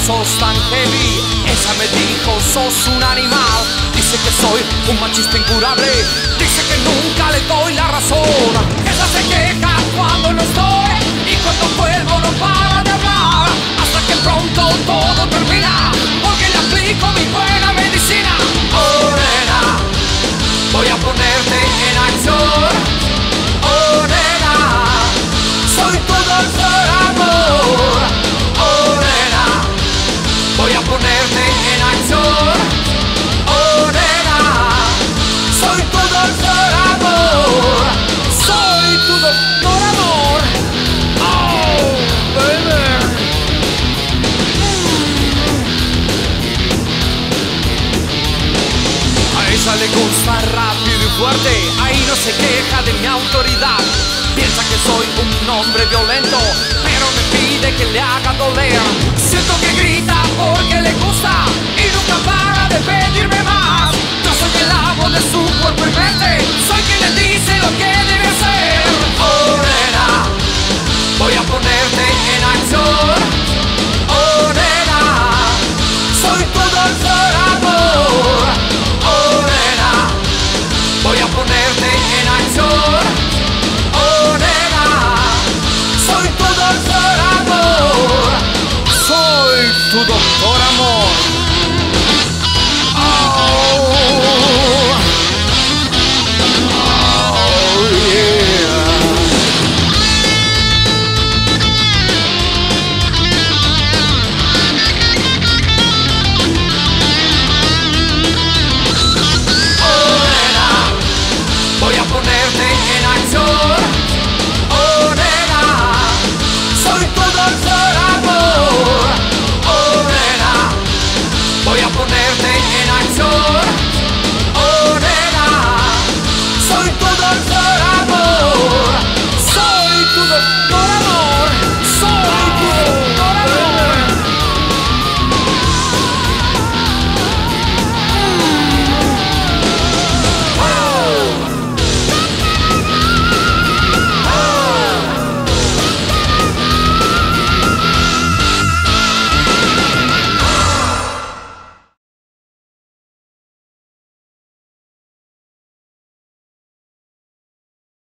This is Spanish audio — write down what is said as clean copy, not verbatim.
sos tan heavy. Esa me dijo, sos un animal. Dice que soy un machista incurable. Dice que nunca le doy la razón. Ella se queja cuando no estoy, y cuando vuelvo no para de hablar. Hasta que pronto todo termina, porque le aplico mi buena medicina. Oh nena, voy a ponerte en acción. Oh nena, soy todo por amor. Oh nena, voy a ponerte en acción. Oh nena, soy tu doctor amor. Soy tu doctor amor. Oh, baby. A ella le gusta rápido y fuerte. Ahí no se queja de mi autoridad. Piensa que soy un hombre violento, pero me pide que le haga doler. Siento que grita porque le gusta y nunca va